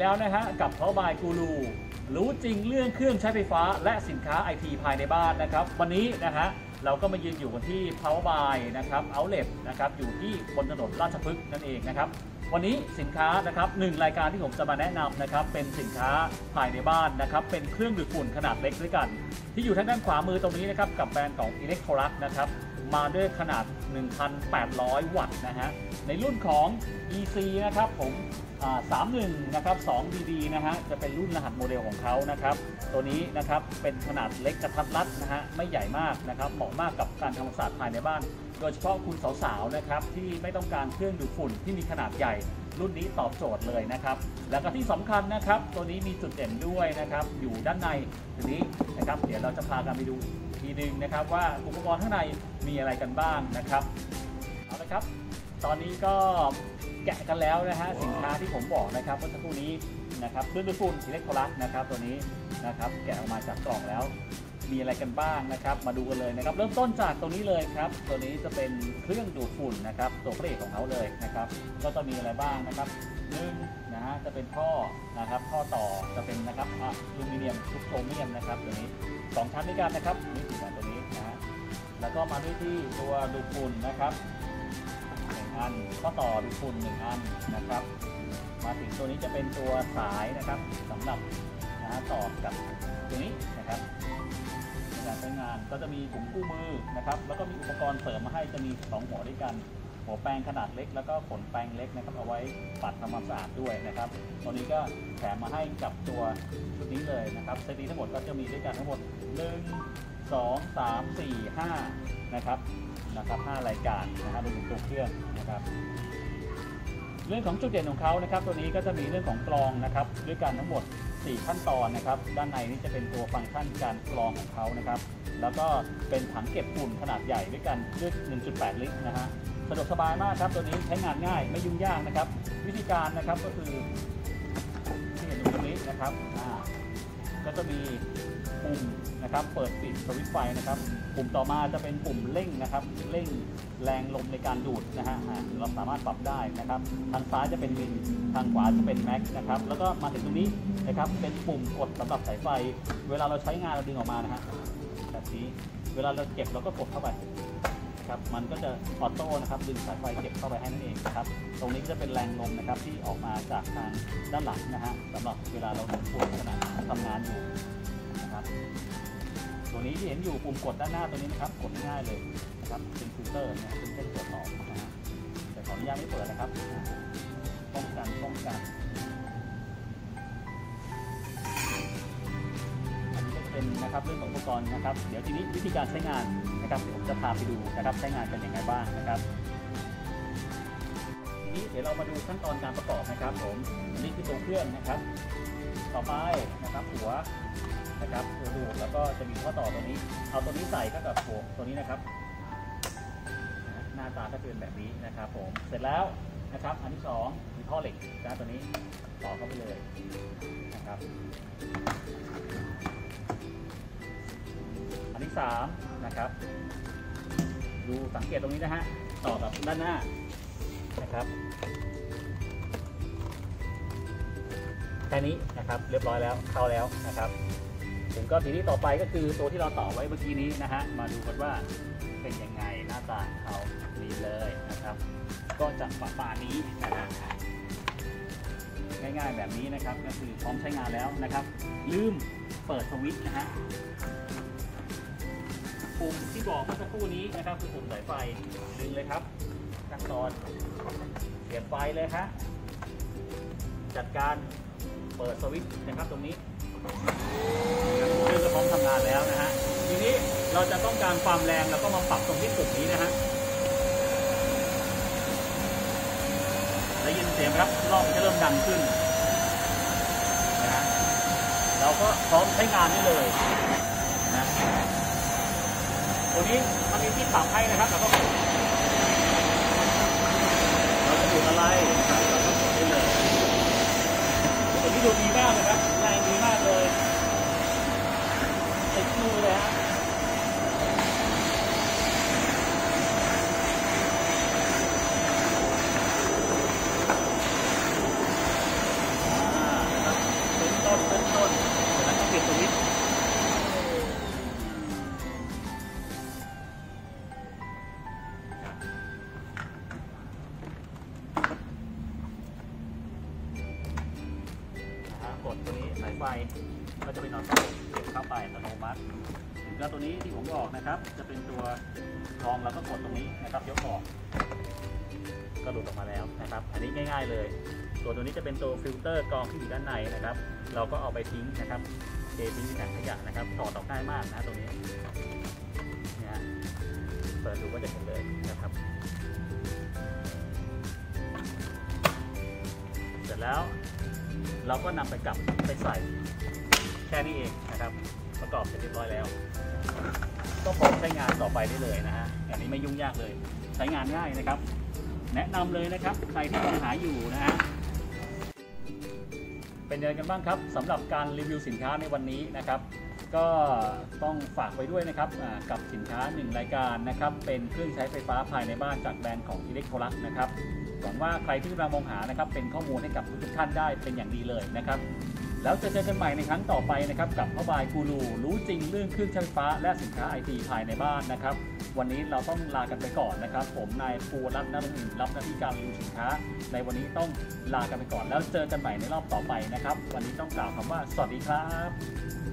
แล้วนะฮะกับ Power by Guru รู้จริงเรื่องเครื่องใช้ไฟฟ้าและสินค้าไอทีภายในบ้านนะครับวันนี้นะฮะเราก็มายืนอยู่กันที่ Power by นะครับ Outlet นะครับอยู่ที่บนถนนราชพฤกษ์นั่นเองนะครับวันนี้สินค้านะครับ1รายการที่ผมจะมาแนะนำนะครับเป็นสินค้าภายในบ้านนะครับเป็นเครื่องดูดฝุ่นขนาดเล็กด้วยกันที่อยู่ทางด้านขวามือตรงนี้นะครับกับแบรนด์ของ Electrolux นะครับมาด้วยขนาด 1,800 วัตต์นะฮะในรุ่นของ EC นะครับผม31นะครับ 2DD นะฮะจะเป็นรุ่นรหัสโมเดลของเขานะครับตัวนี้นะครับเป็นขนาดเล็กกระทัดรัดนะฮะไม่ใหญ่มากนะครับเหมาะมากกับการทำความสะอาดภายในบ้านโดยเฉพาะคุณสาวๆนะครับที่ไม่ต้องการเครื่องดูดฝุ่นที่มีขนาดใหญ่รุ่นนี้ตอบโจทย์เลยนะครับแล้วก็ที่สำคัญนะครับตัวนี้มีจุดเด่นด้วยนะครับอยู่ด้านในตัวนี้นะครับเดี๋ยวเราจะพากันไปดูทีนึงนะครับว่าอุปกรณ์ข้างในมีอะไรกันบ้างนะครับเอาละครับตอนนี้ก็แกะกันแล้วนะฮะสินค้าที่ผมบอกนะครับเมื่อสักครู่นี้นะครับเครื่องดูดฝุ่นอิเล็กโทรลัสนะครับตัวนี้นะครับแกะออกมาจากกล่องแล้วมีอะไรกันบ้างนะครับมาดูกันเลยนะครับเริ่มต้นจากตัวนี้เลยครับตัวนี้จะเป็นเครื่องดูดฝุ่นนะครับตัวพระเอกของเขาเลยนะครับก็จะมีอะไรบ้างนะครับ1นะฮะจะเป็นท่อนะครับท่อต่อจะเป็นนะครับอลูมิเนียมทุกโครเมียมนะครับตัวนี้2ชั้นด้วยกันนะครับนี่คือตัวนี้นะฮะแล้วก็มาด้วยที่ตัวดูดฝุ่นนะครับ1 อันก็ต่อดูดฝุ่น1 อันนะครับมาถึงตัวนี้จะเป็นตัวสายนะครับสำหรับนะฮะต่อกับตัวนี้นะครับในการใช้งานก็จะมีถุงคู่มือนะครับแล้วก็มีอุปกรณ์เสริมมาให้จะมี2หัวด้วยกันหัวแปรงขนาดเล็กแล้วก็ขนแปรงเล็กนะครับเอาไว้ปัดทำความสะอาดด้วยนะครับตัวนี้ก็แถมมาให้กับตัวชุดนี้เลยนะครับเซตนี้ทั้งหมดก็จะมีด้วยกันทั้งหมด1 2 3 4 5นะครับ5 รายการนะครับรวมถึงตัวเครื่องนะครับเรื่องของจุดเด่นของเขานะครับตัวนี้ก็จะมีเรื่องของกรองนะครับด้วยกันทั้งหมด4 ขั้นตอนนะครับด้านในนี้จะเป็นตัวฟังก์ชันการกรองของเขานะครับแล้วก็เป็นถังเก็บฝุ่นขนาดใหญ่ด้วยกันด้วย 1.8 ลิตรนะฮะสะดวกสบายมากครับตัวนี้ใช้งานง่ายไม่ยุ่งยากนะครับวิธีการนะครับก็คือที่เห็นอยู่ตรงนี้นะครับก็จะมีปุ่มนะครับเปิดปิดสวิตช์ไฟนะครับปุ่มต่อมาจะเป็นปุ่มเร่งนะครับเร่งแรงลมในการดูดนะฮะเราสามารถปรับได้นะครับทางซ้ายจะเป็นมิลทางขวาจะเป็นแม็กนะครับแล้วก็มาถึงตรงนี้นะครับเป็นปุ่มกดสำหรับสายไฟเวลาเราใช้งานเราดึงออกมานะฮะแบบนี้เวลาเราเก็บเราก็กดเข้าไปครับมันก็จะออโต้นะครับดึงสายไฟเก็บเข้าไปให้นั่นเองนะครับตรงนี้ก็จะเป็นแรงลมนะครับที่ออกมาจากทางด้านหลังนะฮะสำหรับเวลาเราดูดฝุ่นขณะทำงานอยู่นะครับตัวนี้ที่เห็นอยู่ปุ่มกดด้านหน้าตัวนี้นะครับกดง่ายเลยนะครับเป็นฟิลเตอร์เนี่ยเป็นเส้นตรวจสอบนะฮะแต่ขออนุญาตไม่เปิดนะครับป้องกันอันนี้ก็จะเป็นนะครับเรื่องของอุปกรณ์นะครับเดี๋ยวทีนี้วิธีการใช้งานนะครับผมจะพาไปดูนะครับใช้งานกันอย่างไรบ้างนะครับทีนี้เดี๋ยวเรามาดูขั้นตอนการประกอบนะครับผมอันนี้คือตัวเครื่องนะครับต่อไปนะครับหัวนะครับตัวดูดแล้วก็จะมีข้อต่อตัวนี้เอาตัวนี้ใส่เข้ากับหัวตัวนี้นะครับหน้าตาก็จะเป็นแบบนี้นะครับผมเสร็จแล้วนะครับอันที่2มีท่อเหล็กนะตัวนี้ต่อเข้าไปเลยนะครับอันที่3นะครับดูสังเกตตรงนี้นะฮะต่อกับด้านหน้านะครับแค่นี้นะครับเรียบร้อยแล้วเข้าแล้วนะครับถึงก็ทีนี้ต่อไปก็คือตัวที่เราต่อไว้เมื่อกี้นี้นะฮะมาดูกันว่าเป็นยังไงหน้าตาเขานี่เลยนะครับก็จะประมาณนี้นะฮะง่ายๆแบบนี้นะครับก็คือพร้อมใช้งานแล้วนะครับลืมเปิดสวิตช์นะฮะปุ่มที่บอกเมื่อสักครู่นี้นะครับคือปุ่มสายไฟดึงเลยครับขั้นตอนเสียบไฟเลยฮะจัดการเปิดสวิตช์นะครับตรงนี้เครื่องจะพร้อมทำงานแล้วนะฮะทีนี้เราจะต้องการความแรงแล้วก็มาปรับตรงที่ปุ่มนี้นะฮะได้ยินเสียงครับรอบจะเริ่มดังขึ้นนะฮะเราก็พร้อมใช้งานได้เลยนะตัวนี้มันมีที่ปรับให้นะครับเราก็เราจะดูอะไรนะครับเราก็กดได้เลยตัวนี้ดูดีมากเลยครับแรงดีมากเลยติดมือเลยฮะกดตัวนี้สายไฟก็จะเป็นออโต้เก็บเข้าไปอัตโนมัติแล้วตัวนี้ที่ผมบอกนะครับจะเป็นตัวรองเราก็กดตรงนี้นะครับยกออกก็หลุดออกมาแล้วนะครับอันนี้ง่ายๆเลยตัวนี้จะเป็นตัวฟิลเตอร์กรองที่อยู่ด้านในนะครับเราก็เอาไปทิ้งนะครับเททิ้งในถังขยะนะครับถอดออกง่ายมากนะตรงนี้เนี่ยเปิดดูก็จะเห็นเลยนะครับเสร็จแล้วเราก็นำไปกลับไปใส่แค่นี้เองนะครับประกอบเสร็จเรียบร้อยแล้วก็พร้อมใช้งานต่อไปได้เลยนะฮะอันนี้ไม่ยุ่งยากเลยใช้งานง่ายนะครับแนะนำเลยนะครับใครที่มองหาอยู่นะฮะเป็นยังไงกันบ้างครับสำหรับการรีวิวสินค้าในวันนี้นะครับก็ต้องฝากไว้ด้วยนะครับกับสินค้า1รายการนะครับเป็นเครื่องใช้ไฟฟ้าภายในบ้านจากแบรนด์ของ Electrolux นะครับหวังว่าใครที่กำลังมองหานะครับเป็นข้อมูลให้กับทุกท่านได้เป็นอย่างดีเลยนะครับแล้วเจอกันใหม่ในครั้งต่อไปนะครับกับพ่อบายกูรูรู้จริงเรื่องเครื่องใช้ไฟฟ้าและสินค้าไอทีภายในบ้านนะครับวันนี้เราต้องลากันไปก่อนนะครับผมนายภูรัตน์ ณ รงค์ รับหน้าที่การรีวิวสินค้าในวันนี้ต้องลากันไปก่อนแล้วเจอกันใหม่ในรอบต่อไปนะครับวันนี้ต้องกล่าวคำว่าสวัสดีครับ